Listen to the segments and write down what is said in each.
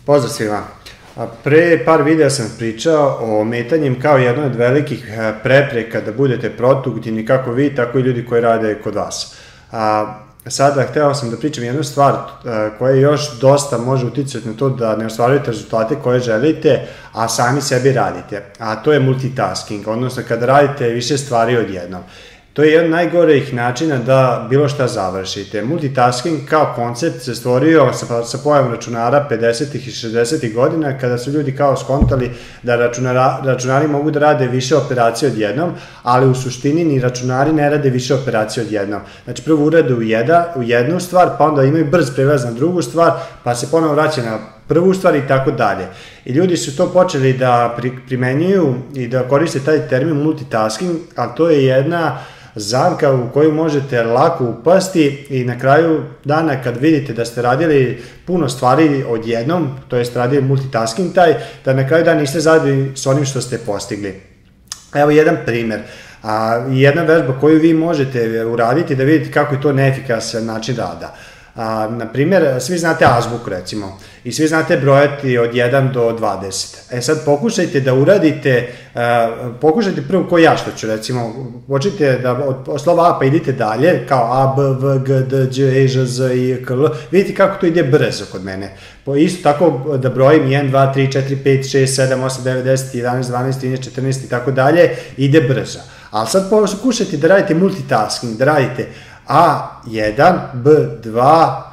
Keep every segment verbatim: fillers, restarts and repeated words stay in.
Pozdrav svima. Pre par videa sam pričao o ometanjem kao jednoj od velikih prepreka da budete produktivni kako vi, tako i ljudi koji rade kod vas. Sada hteo sam da pričam jednu stvar koja još dosta može uticati na to da ne ostvarujete rezultate koje želite, a sami sebi radite. A to je multitasking, odnosno kada radite više stvari odjednom. To je jedan najgorih načina da bilo šta završite. Multitasking kao koncept se stvorio sa pojavom računara pedesetih i šezdesetih godina, kada su ljudi kao skontali da računari mogu da rade više operacije odjednom, ali u suštini ni računari ne rade više operacije odjednom. Znači prvo urade u jednu stvar, pa onda imaju brz prelaz na drugu stvar, pa se ponovo vraća na prvu stvar i tako dalje. I ljudi su to počeli da primenjuju i da koriste taj termin multitasking, a to je jedna zamka u koju možete lako upasti i na kraju dana kad vidite da ste radili puno stvari odjednom, to jest radili multitasking taj, da na kraju dana niste zadovoljni s onim što ste postigli. Evo jedan primjer. Jedna vežba koju vi možete uraditi da vidite kako je to neefikasan način rada. Na primjer, svi znate azbuku recimo i svi znate brojati od jedan do dvadeset. E sad pokušajte da uradite, pokušajte prvo ko ja što ću recimo, počnite da od slova A pa idite dalje, kao A, B, V, G, D, Đ, E, Ž, Z, I, K, L, vidite kako to ide brzo kod mene. Isto tako da brojim jedan, dva, tri, četiri, pet, šest, sedam, osam, devet, deset, jedanaest, dvanaest, trinaest, četrnaest i tako dalje, ide brzo. Ali sad pokušajte da radite multitasking, da radite A jedan, B dva,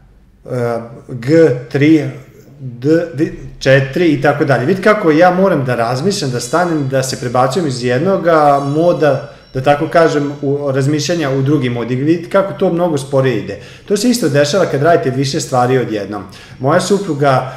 G tri, D četiri i tako dalje. Vidite kako ja moram da razmišljam, da stanem, da se prebacujem iz jednog moda, da tako kažem, razmišljanja u drugi mod. I vidite kako to mnogo sporije ide. To se isto dešava kad radite više stvari odjednom. Moja supruga,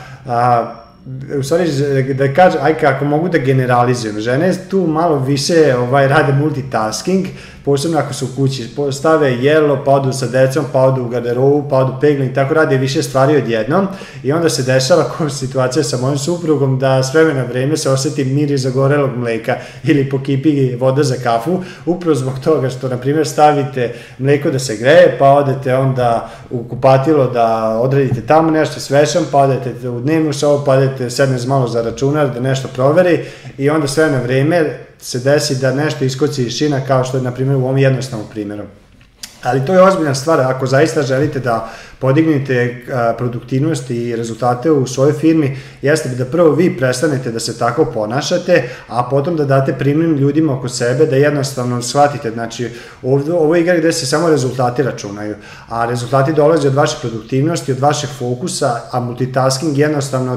u stvari da kažem, ajde ako mogu da generalizujem, žene tu malo više rade multitasking, posebno ako su u kući, stave jelo, pa odu sa decom, pa odu u garderobu, pa odu pegli i tako rade više stvari odjednom i onda se dešava kao situacija sa mojom suprugom da s vremena vreme se osjeti miris zagorelog mleka ili pokipi voda za kafu, upravo zbog toga što, na primjer, stavite mleko da se greje, pa odete onda u kupatilo da odradite tamo nešto svešan, pa odete u dnevnu sobu, pa odete sednete malo za računar da nešto proveri i onda sve na vreme se desi da nešto iskoči iz šina kao što je, na primjer, u ovom jednostavnom primjeru. Ali to je ozbiljna stvar, ako zaista želite da podignete produktivnost i rezultate u svojoj firmi, jeste da prvo vi prestanete da se tako ponašate, a potom da date primjer ljudima oko sebe, da jednostavno shvatite, znači ovo je igra gde se samo rezultati računaju, a rezultati dolaze od vaše produktivnosti, od vašeg fokusa, a multitasking jednostavno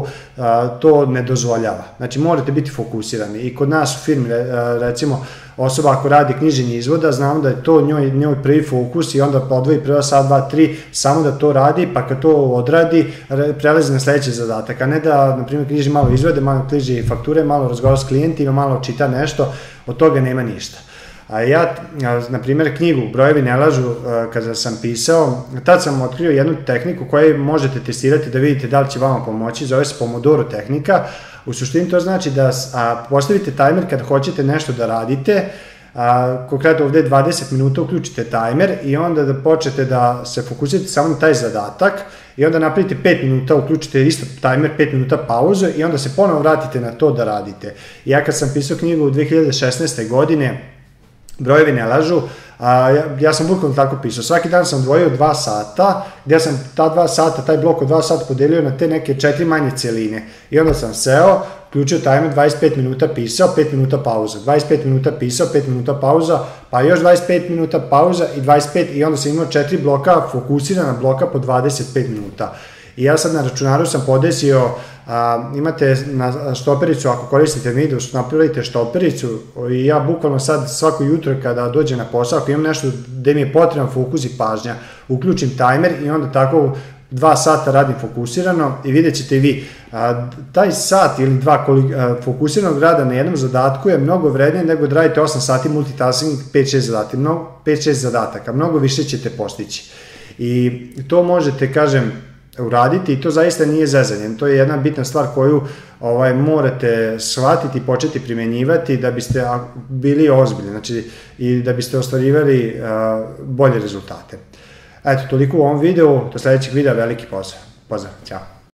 to ne dozvoljava. Znači morate biti fokusirani i kod nas u firmi, recimo, osoba ako radi knjiženje izvoda, znamo da je to njoj prvi fokus i onda odvoji prva sat, dva, tri, samo da to radi, pa kad to odradi, prelazi na sledeći zadatak, a ne da, na primjer, knjiži malo izvode, malo knjiži fakture, malo razgovara s klijentima, malo čita nešto, od toga nema ništa. Ja, na primjer, knjigu Brojevi ne lažu, kada sam pisao, tad sam otkrio jednu tehniku koju možete testirati da vidite da li će vama pomoći, zove se Pomodoro tehnika. U suštini to znači da postavite tajmer kada hoćete nešto da radite, konkretno ovde je dvadeset minuta, uključite tajmer i onda da počnete da se fokusirate samo na taj zadatak i onda napravite pet minuta, uključite isto tajmer, pet minuta pauzu i onda se ponovo vratite na to da radite. Ja kad sam pisao knjigu u dve hiljade šesnaeste. godine, Brojevi ne lažu, ja sam bukvalno tako pisao. Svaki dan sam odvojio dva sata, gdje sam ta dva sata, taj blok od dva sata podelio na te neke četiri manje celine. I onda sam seo, uključio tajmer, dvadeset pet minuta pisao, pet minuta pauza, dvadeset pet minuta pisao, pet minuta pauza, pa još dvadeset pet minuta pauza i dvadeset pet i onda sam imao četiri bloka, fokusirana bloka po dvadeset pet minuta. I ja sad na računaru sam podesio, imate na štopericu, ako koristite Windows, napravite štopericu i ja bukvalno sad svako jutro kada dođem na posao, ako imam nešto gde mi je potreban fokus i pažnja, uključim tajmer i onda tako dva sata radim fokusirano i vidjet ćete i vi, taj sat ili dva fokusiranog rada na jednom zadatku je mnogo vrednije nego da radite osam sati multitasking, pet šest zadataka, mnogo više ćete postići. I to možete, kažem, uraditi i to zaista nije zezanje. To je jedna bitna stvar koju morate shvatiti i početi primenjivati da biste bili ozbiljni, znači i da biste ostvarivali bolje rezultate. Eto, toliko u ovom videu, do sledećeg videa, veliki pozdrav. Pozdrav, ćao.